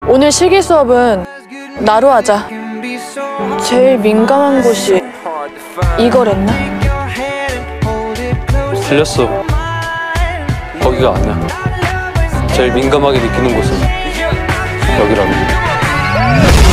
오늘 실기 수업은 나로 하자. 제일 민감한 곳이 이거랬나? 틀렸어. 거기가 아니야. 제일 민감하게 느끼는 곳은 여기라고.